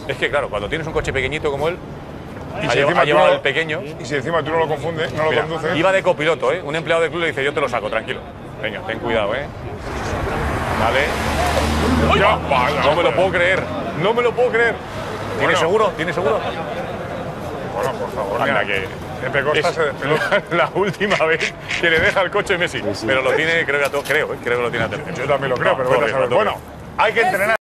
Es que claro, cuando tienes un coche pequeñito como él, Y ha si encima tú llevado no- el pequeño. Y si encima tú no lo confundes, no lo Mira, conduces. iba de copiloto, ¿eh? Un empleado del club le dice, yo te lo saco, tranquilo. Venga, ten cuidado, ¿eh? Vale. Ya, vaya, No me lo hombre. puedo creer. No me lo puedo creer. ¿Tiene Bueno. seguro? ¿Tiene seguro? Bueno, por favor, Anda, mira, que Pepe Costa es se despelota. la última vez que le deja el coche Messi. Pero lo tiene, creo que lo tiene a todo. Yo también lo creo, pero vete a saber. Bueno, hay que entrenar.